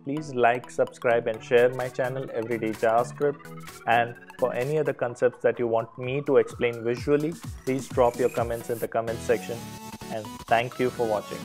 please like, subscribe and share my channel Everyday JavaScript. And for any other concepts that you want me to explain visually, please drop your comments in the comment section. And thank you for watching.